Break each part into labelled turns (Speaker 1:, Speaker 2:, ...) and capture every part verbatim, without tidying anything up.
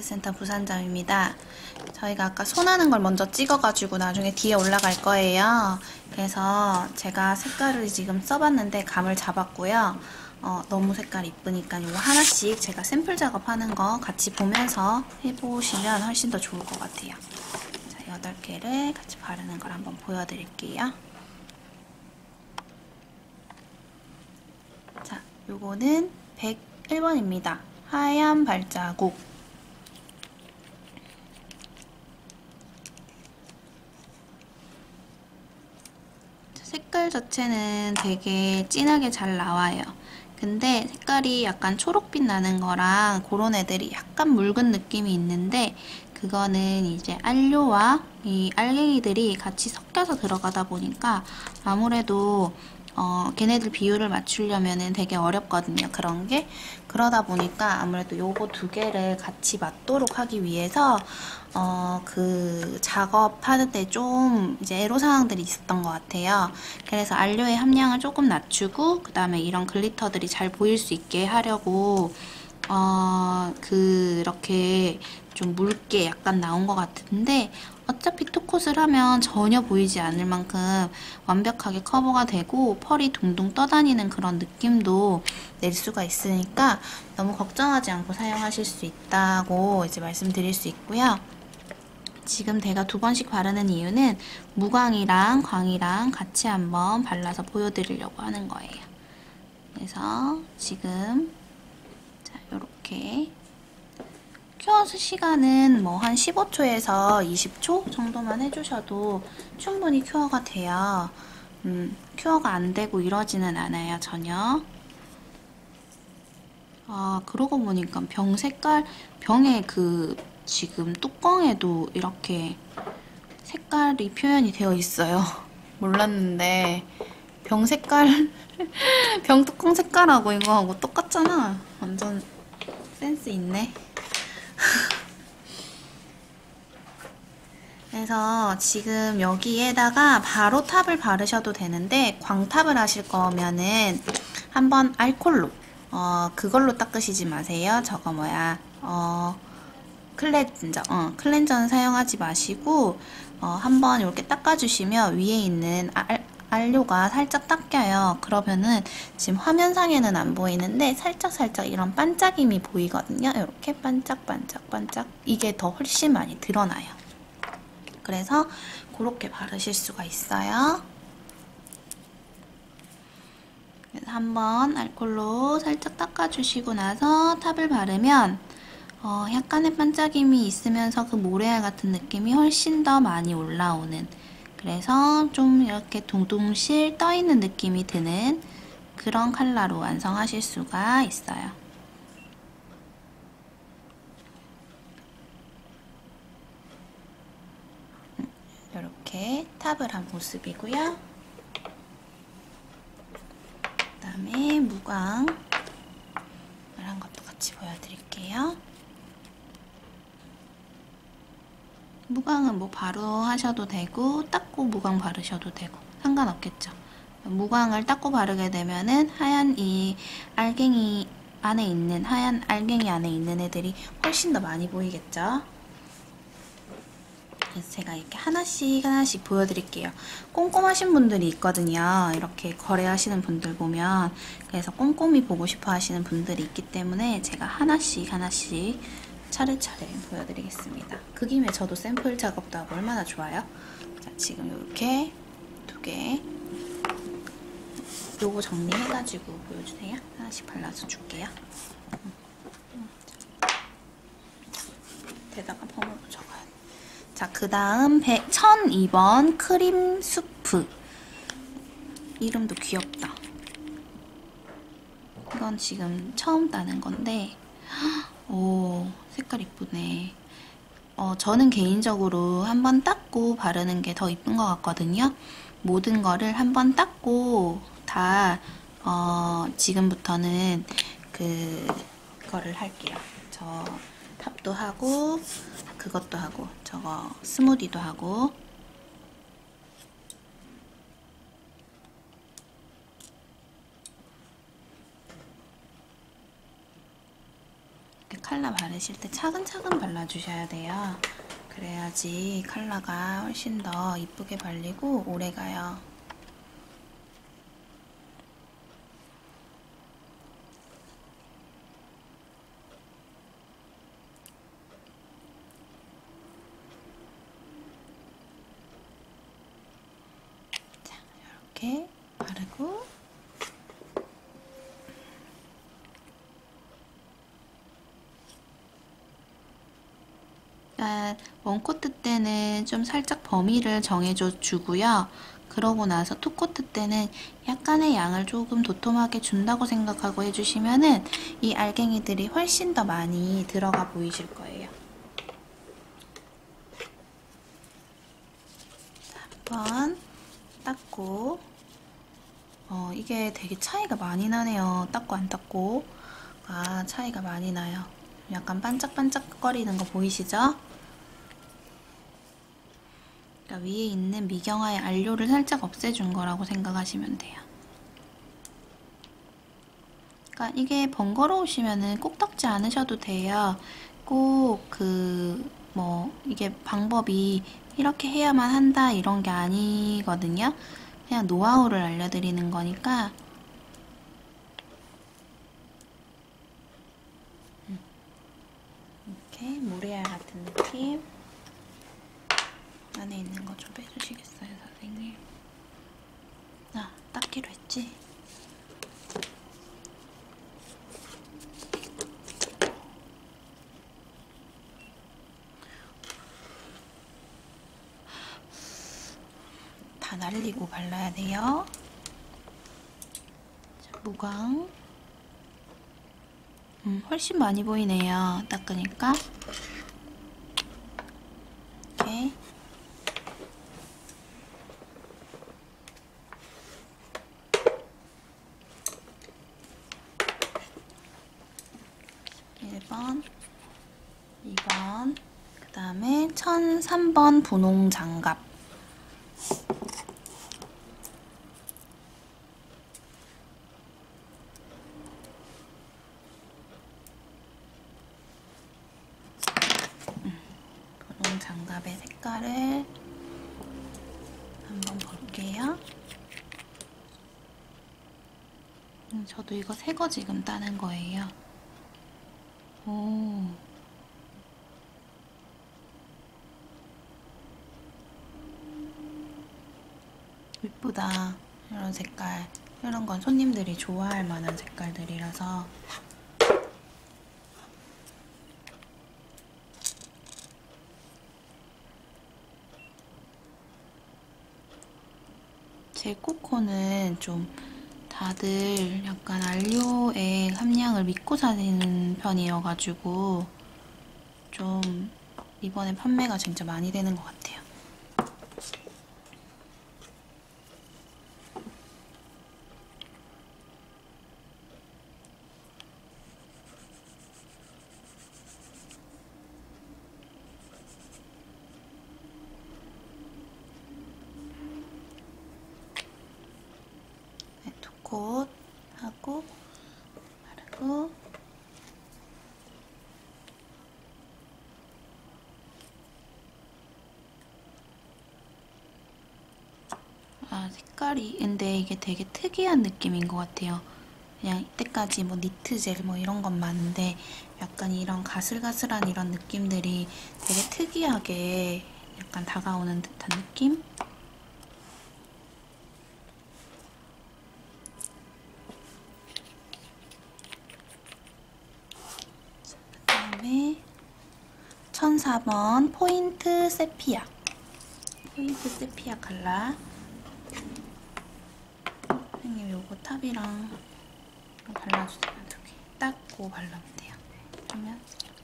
Speaker 1: 아트센터 부산점입니다. 저희가 아까 손하는 걸 먼저 찍어가지고 나중에 뒤에 올라갈 거예요. 그래서 제가 색깔을 지금 써봤는데 감을 잡았고요. 어, 너무 색깔 이쁘니까 이거 하나씩 제가 샘플 작업하는 거 같이 보면서 해보시면 훨씬 더 좋을 것 같아요. 자, 여덟 개를 같이 바르는 걸 한번 보여드릴게요. 자, 요거는 백일 번입니다. 하얀 발자국. 색깔 자체는 되게 진하게 잘 나와요. 근데 색깔이 약간 초록빛 나는 거랑 그런 애들이 약간 묽은 느낌이 있는데 그거는 이제 안료와 이 알갱이들이 같이 섞여서 들어가다 보니까 아무래도 어, 걔네들 비율을 맞추려면 되게 어렵거든요. 그런 게. 그러다 보니까 아무래도 요거 두 개를 같이 맞도록 하기 위해서 어, 그 작업하는데 좀 이제 애로사항들이 있었던 것 같아요. 그래서 안료의 함량을 조금 낮추고 그 다음에 이런 글리터들이 잘 보일 수 있게 하려고 어, 그렇게 좀 묽게 약간 나온 것 같은데 어차피 투콧을 하면 전혀 보이지 않을 만큼 완벽하게 커버가 되고 펄이 둥둥 떠다니는 그런 느낌도 낼 수가 있으니까 너무 걱정하지 않고 사용하실 수 있다고 이제 말씀드릴 수 있고요. 지금 제가 두 번씩 바르는 이유는 무광이랑 광이랑 같이 한번 발라서 보여드리려고 하는 거예요. 그래서 지금 자, 요렇게 큐어 시간은 뭐 한 십오 초에서 이십 초 정도만 해주셔도 충분히 큐어가 돼요. 음, 큐어가 안 되고 이러지는 않아요, 전혀. 아, 그러고 보니까 병 색깔, 병의 그 지금 뚜껑에도 이렇게 색깔이 표현이 되어 있어요. 몰랐는데 병 색깔, 병 뚜껑 색깔하고 이거하고 똑같잖아. 완전 센스 있네. 그래서 지금 여기에다가 바로 탑을 바르셔도 되는데 광탑을 하실 거면은 한번 알콜로 어 그걸로 닦으시지 마세요. 저거 뭐야 어 클렌저 어 클렌저는 사용하지 마시고 어 한번 이렇게 닦아주시면 위에 있는 알, 안료가 살짝 닦여요. 그러면은 지금 화면상에는 안 보이는데 살짝살짝 이런 반짝임이 보이거든요. 이렇게 반짝반짝반짝 이게 더 훨씬 많이 드러나요. 그래서 그렇게 바르실 수가 있어요. 그래서 한번 알콜로 살짝 닦아주시고 나서 탑을 바르면 어, 약간의 반짝임이 있으면서 그 모래알 같은 느낌이 훨씬 더 많이 올라오는 그래서 좀 이렇게 둥둥실 떠있는 느낌이 드는 그런 컬러로 완성하실 수가 있어요. 이렇게 탑을 한 모습이고요. 그 다음에 무광을 한 것도 같이 보여드릴게요. 무광은 뭐 바로 하셔도 되고 닦고 무광 바르셔도 되고 상관없겠죠. 무광을 닦고 바르게 되면은 하얀 이 알갱이 안에 있는 하얀 알갱이 안에 있는 애들이 훨씬 더 많이 보이겠죠. 그래서 제가 이렇게 하나씩 하나씩 보여드릴게요. 꼼꼼하신 분들이 있거든요. 이렇게 거래하시는 분들 보면 그래서 꼼꼼히 보고 싶어 하시는 분들이 있기 때문에 제가 하나씩 하나씩 차례차례 보여드리겠습니다. 그 김에 저도 샘플 작업도 하고 얼마나 좋아요? 자, 지금 이렇게 두 개 요거 정리해가지고 보여주세요. 하나씩 발라서 줄게요. 대다가 펌으로 적어요. 자, 그 다음 천이 번 크림 수프. 이름도 귀엽다. 이건 지금 처음 따는 건데 오, 색깔 이쁘네. 어, 저는 개인적으로 한번 닦고 바르는 게 더 이쁜 것 같거든요. 모든 거를 한번 닦고 다 어, 지금부터는 그거를 할게요. 저 탑도 하고 그것도 하고 저거 스무디도 하고 컬러 바르실 때 차근차근 발라주셔야 돼요. 그래야지 컬러가 훨씬 더 이쁘게 발리고 오래가요. 자, 이렇게 바르고 원코트 때는 좀 살짝 범위를 정해줘 주고요. 그러고 나서 투코트 때는 약간의 양을 조금 도톰하게 준다고 생각하고 해주시면은 이 알갱이들이 훨씬 더 많이 들어가 보이실 거예요. 자, 한번 닦고 어, 이게 되게 차이가 많이 나네요. 닦고 안 닦고 아, 차이가 많이 나요. 약간 반짝반짝거리는 거 보이시죠? 그러니까 위에 있는 미경화의 안료를 살짝 없애준 거라고 생각하시면 돼요. 그러니까 이게 번거로우시면은 꼭 닦지 않으셔도 돼요. 꼭 그 뭐 이게 방법이 이렇게 해야만 한다 이런 게 아니거든요. 그냥 노하우를 알려드리는 거니까. 이렇게 모래알 같은 느낌. 안에 있는 거 좀 빼주시겠어요, 선생님? 아, 닦기로 했지? 다 날리고 발라야 돼요. 자, 무광. 음, 훨씬 많이 보이네요. 닦으니까. 이렇게. 일 번, 이 번, 그 다음에 천삼 번 분홍 장갑. 음, 분홍 장갑의 색깔을 한번 볼게요. 음, 저도 이거 새 거 지금 따는 거예요. 오. 예쁘다. 이런 색깔. 이런 건 손님들이 좋아할 만한 색깔들이라서. 제 코코는 좀 다들 약간 안료의 함량을 믿고 사는 편이어가지고 좀 이번에 판매가 진짜 많이 되는 것 같아요. 네, 두 콧 하고 바르고 아, 색깔이 근데 이게 되게 특이한 느낌인 것 같아요. 그냥 이때까지 뭐 니트 젤 뭐 이런 건 많은데 약간 이런 가슬가슬한 이런 느낌들이 되게 특이하게 약간 다가오는 듯한 느낌? 그 다음에 천사 번 포인트 세피아 포인트 세피아 컬러. 선생님 요거 탑이랑 발라주세요. 이렇게 닦고 바르면 돼요. 그러면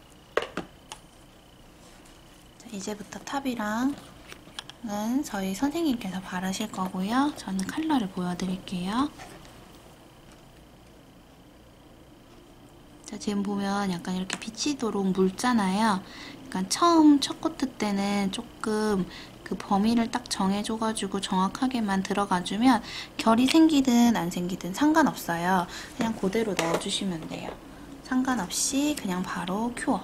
Speaker 1: 자, 이제부터 탑이랑은 저희 선생님께서 바르실 거고요. 저는 컬러를 보여드릴게요. 자, 지금 보면 약간 이렇게 비치도록 묽잖아요. 약간 처음 첫 코트 때는 조금 그 범위를 딱 정해줘가지고 정확하게만 들어가주면 결이 생기든 안 생기든 상관없어요. 그냥 그대로 넣어주시면 돼요. 상관없이 그냥 바로 큐어.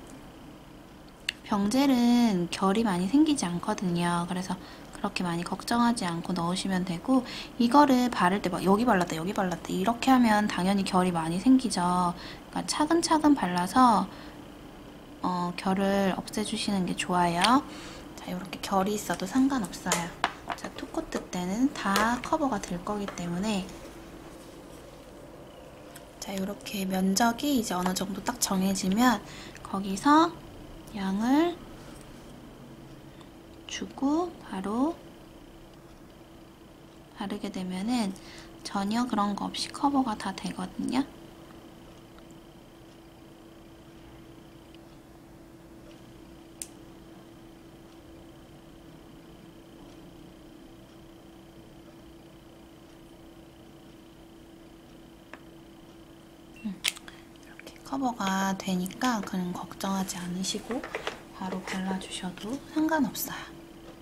Speaker 1: 병젤은 결이 많이 생기지 않거든요. 그래서 그렇게 많이 걱정하지 않고 넣으시면 되고, 이거를 바를 때 막 여기 발랐다 여기 발랐다 이렇게 하면 당연히 결이 많이 생기죠. 그러니까 차근차근 발라서 어, 결을 없애주시는 게 좋아요. 자, 이렇게 결이 있어도 상관없어요. 자, 투코트 때는 다 커버가 될 거기 때문에, 자, 이렇게 면적이 이제 어느 정도 딱 정해지면 거기서 양을 주고 바로 바르게 되면은 전혀 그런 거 없이 커버가 다 되거든요. 이렇게 커버가 되니까 그냥 걱정하지 않으시고 바로 발라주셔도 상관없어요.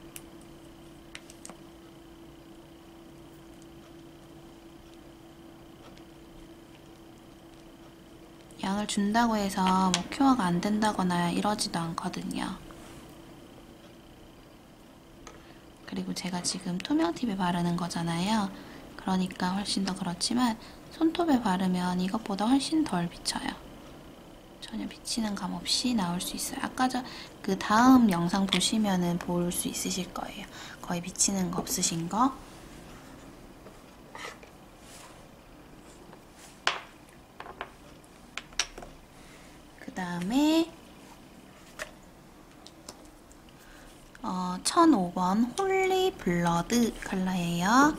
Speaker 1: 양을 준다고 해서 뭐 큐어가 안 된다거나 이러지도 않거든요. 그리고 제가 지금 투명팁에 바르는 거잖아요. 그러니까 훨씬 더 그렇지만 손톱에 바르면 이것보다 훨씬 덜 비쳐요. 전혀 비치는 감 없이 나올 수 있어요. 아까 저 그 다음 영상 보시면은 볼 수 있으실 거예요. 거의 비치는 거 없으신 거. 그 다음에 어, 천오 번 홀리 블러드 컬러예요.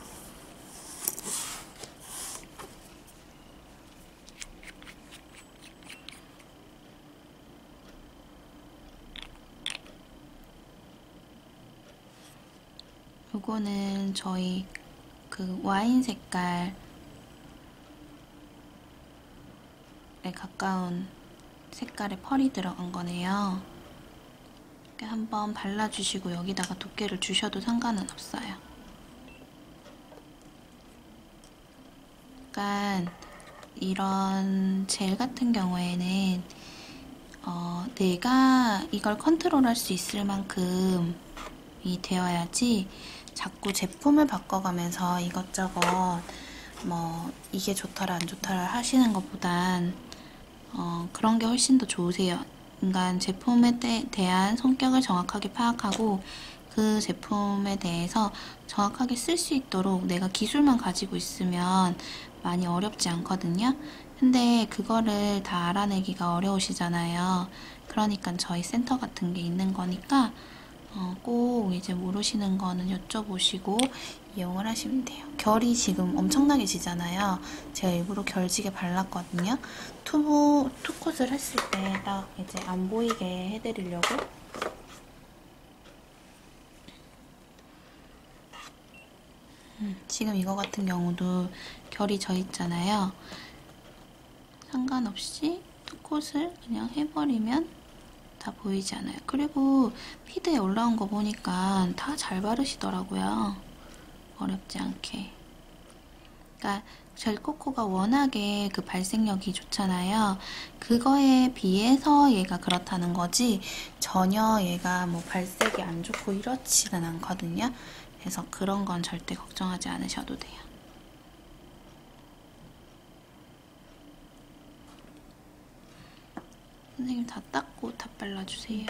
Speaker 1: 요거는 저희 그 와인 색깔에 가까운 색깔의 펄이 들어간 거네요. 이렇게 한번 발라주시고 여기다가 두께를 주셔도 상관은 없어요. 약간 이런 젤 같은 경우에는 어, 내가 이걸 컨트롤할 수 있을 만큼 이 되어야지 자꾸 제품을 바꿔가면서 이것저것 뭐 이게 좋더라 안 좋더라 하시는 것보단 어, 그런 게 훨씬 더 좋으세요. 그러니까 제품에 대, 대한 성격을 정확하게 파악하고 그 제품에 대해서 정확하게 쓸 수 있도록 내가 기술만 가지고 있으면 많이 어렵지 않거든요. 근데 그거를 다 알아내기가 어려우시잖아요. 그러니까 저희 센터 같은 게 있는 거니까 어, 꼭 이제 모르시는 거는 여쭤보시고 이용을 하시면 돼요. 결이 지금 엄청나게 지잖아요. 제가 일부러 결지게 발랐거든요. 투부, 투컷을 했을 때 딱 이제 안 보이게 해드리려고. 음, 지금 이거 같은 경우도 결이 져 있잖아요. 상관없이 투컷을 그냥 해버리면 다 보이지 않아요. 그리고 피드에 올라온 거 보니까 다 잘 바르시더라고요. 어렵지 않게. 그러니까 젤코코가 워낙에 그 발색력이 좋잖아요. 그거에 비해서 얘가 그렇다는 거지 전혀 얘가 뭐 발색이 안 좋고 이렇지는 않거든요. 그래서 그런 건 절대 걱정하지 않으셔도 돼요. 선생님 다 닦고 다 발라주세요.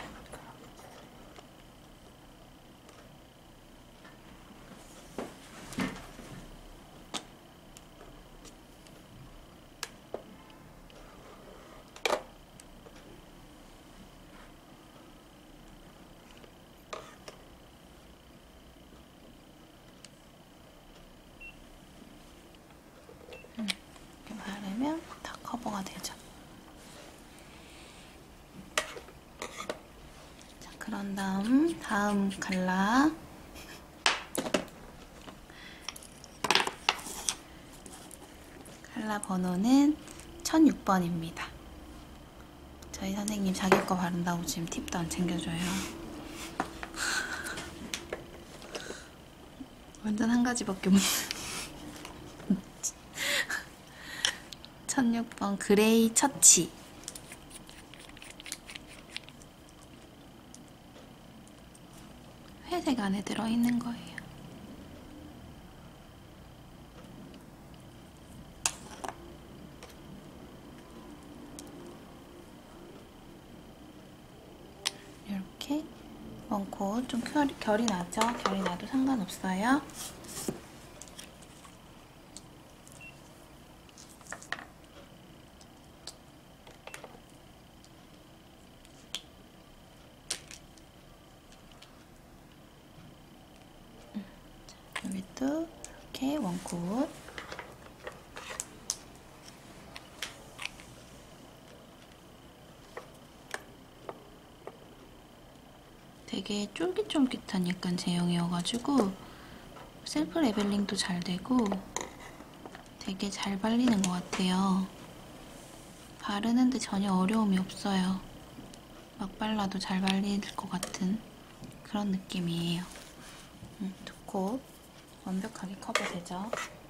Speaker 1: 음, 이렇게 바르면 다 커버가 되죠. 그런 다음 다음 컬러 컬러 번호는 천육 번입니다. 저희 선생님 자기 거 바른다고 지금 팁도 안 챙겨줘요. 완전 한 가지밖에 못. 천육 번 그레이 처치. 회색 안에 들어있는 거예요. 이렇게 원코 좀 결이, 결이 나죠? 결이 나도 상관없어요. 여기도 이렇게 원콧. 되게 쫄깃쫄깃한 약간 제형이어가지고 셀프 레벨링도 잘 되고 되게 잘 발리는 것 같아요. 바르는데 전혀 어려움이 없어요. 막 발라도 잘 발릴 것 같은 그런 느낌이에요. 음, 두 콧 완벽하게 커버되죠?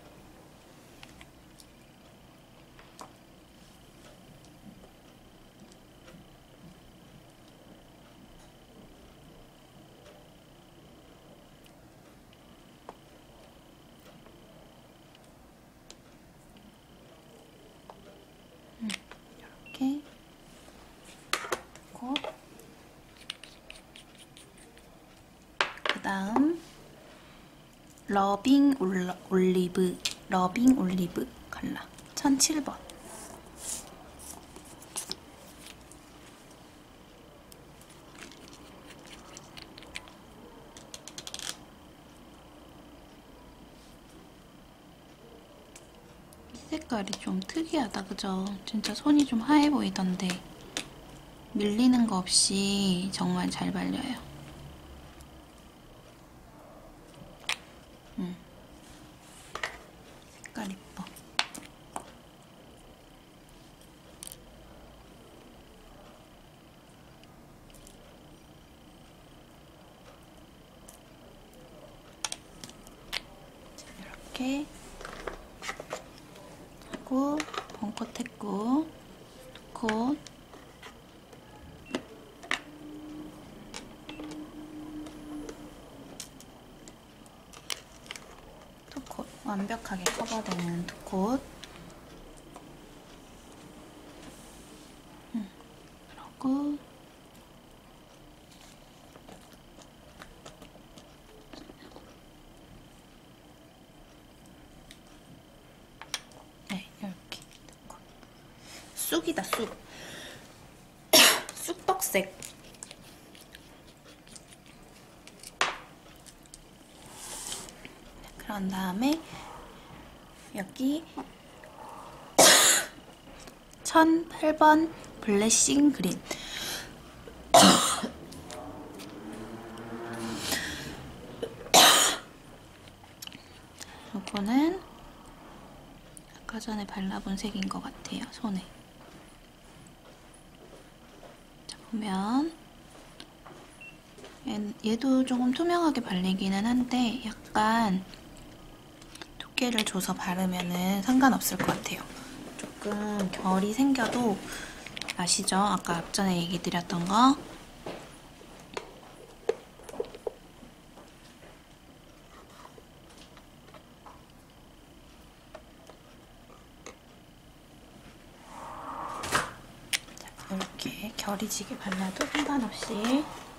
Speaker 1: 음, 이렇게 콧. 그 다음 러빙 올러, 올리브 러빙 올리브 컬러 천칠 번. 이 색깔이 좀 특이하다, 그죠? 진짜 손이 좀 하얘 보이던데 밀리는 거 없이 정말 잘 발려요. 음. 색깔 이뻐. 이렇게 하고 벙컷 했고 두 콧. 두 콧. 완벽하게 커버되는 두 콧. 음, 그러고 네, 이렇게 두 콧. 쑥이다, 쑥. 쑥떡색. 그런 다음에 여기 천팔 번 블래싱 그린. 이거는 아까 전에 발라본 색인 것 같아요, 손에. 자, 보면 얘도 조금 투명하게 발리기는 한데 약간 두께를 줘서 바르면은 상관없을 것 같아요. 조금 결이 생겨도 아시죠? 아까 앞전에 얘기 드렸던 거. 자, 이렇게 결이 지게 발라도 상관없이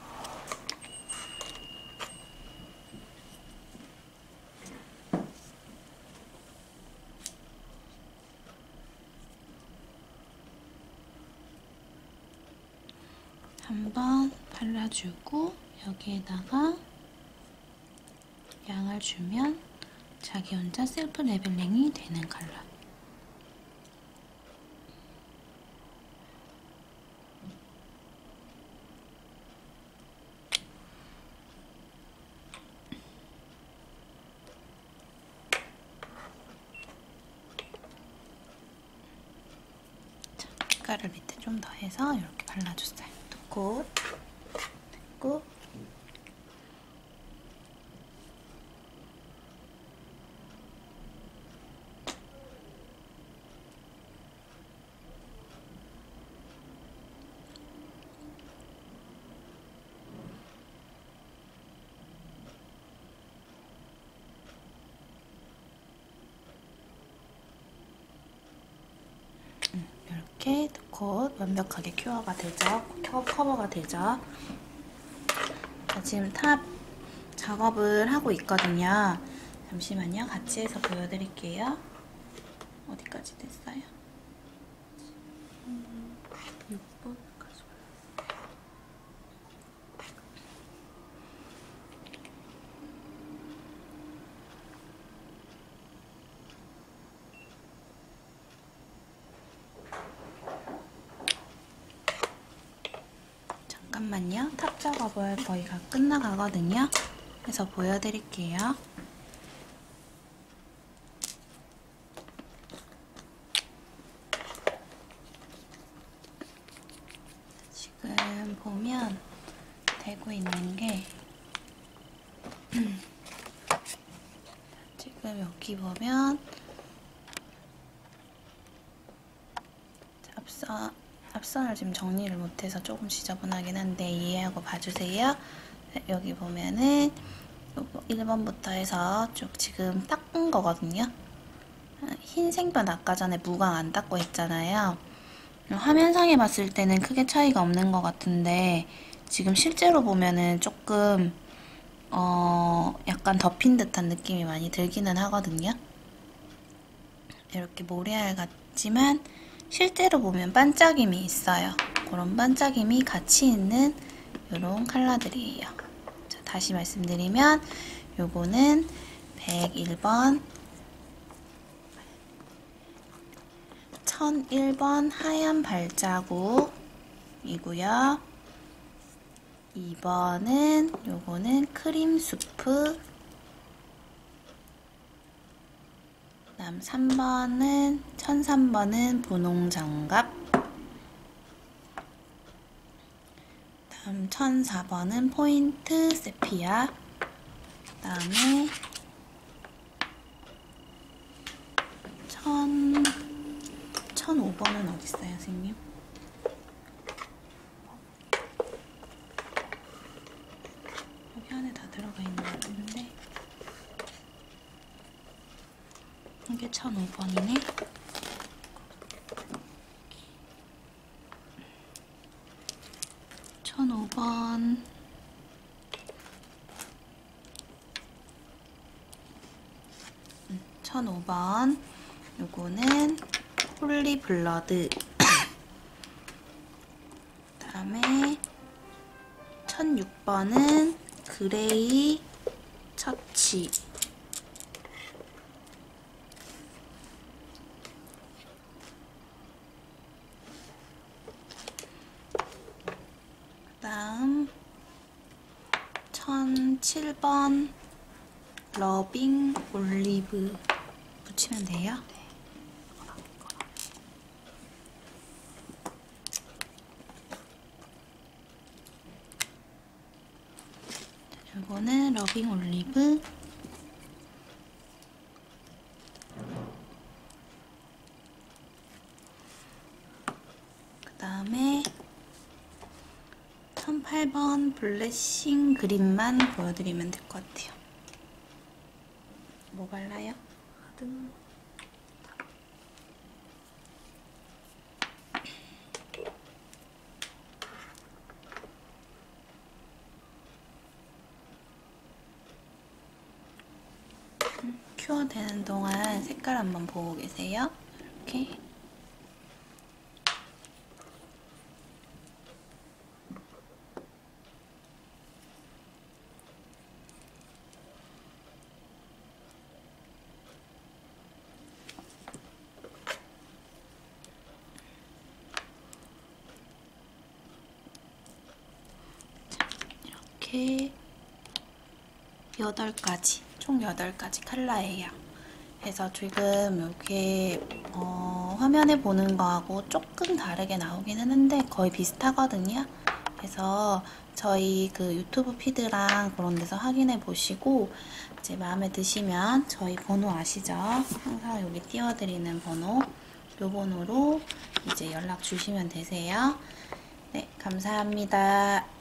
Speaker 1: 한번 발라주고 여기에다가 양을 주면 자기 혼자 셀프 레벨링이 되는 컬러. 자, 색깔을 밑에 좀 더 해서 이렇게 발라줬어요. 두 콧 됐고 이렇게 곧 완벽하게 큐어가 되죠. 커버가 되죠. 자, 지금 탑 작업을 하고 있거든요. 잠시만요. 같이 해서 보여드릴게요. 어디까지 됐어요? 육 번까지. 잠깐만요. 탑 작업을 거의 다 끝나가거든요. 그래서 보여드릴게요. 지금 보면 되고 있는 게 지금 여기 보면 앞선, 앞선을 지금 정리를 못해서 조금 지저분하긴 한데 이해하고 봐주세요. 여기 보면은 일 번부터 해서 쭉 지금 닦은 거거든요. 흰색변 아까 전에 무광 안 닦고 했잖아요. 화면상에 봤을 때는 크게 차이가 없는 것 같은데 지금 실제로 보면은 조금 어 약간 덮인 듯한 느낌이 많이 들기는 하거든요. 이렇게 모래알 같지만 실제로 보면 반짝임이 있어요. 그런 반짝임이 같이 있는 이런 컬러들이에요. 자, 다시 말씀드리면 요거는 백일 번 천일 번 하얀 발자국이고요. 이 번은 요거는 크림 수프, 그다음 삼 번은 천삼 번은 분홍 장갑, 다음 천사 번은 포인트 세피아, 그다음에 천 천오 번은 어디 있어요, 선생님? 여기 안에 다 들어가 있는 것 같은데 이게 천오 번이네. 천오 번 음, 천오 번 요거는 홀리 블러드. 그 다음에 천육 번은 그레이 처치. 그 다음 천칠 번 러빙 올리브 붙이면 돼요. 이거는 러빙 올리브. 그 다음에 천팔 번 블레싱 그린만 보여드리면 될 것 같아요. 뭐 발라요? 하등. 큐어 되는 동안 색깔 한번 보고 계세요. 이렇게. 자, 이렇게 여덟 가지, 총 여덟 가지 컬러예요. 그래서 지금 이렇게 어, 화면에 보는 거하고 조금 다르게 나오긴 하는데 거의 비슷하거든요. 그래서 저희 그 유튜브 피드랑 그런 데서 확인해 보시고 이제 마음에 드시면 저희 번호 아시죠? 항상 여기 띄워드리는 번호, 요 번호로 이제 연락 주시면 되세요. 네, 감사합니다.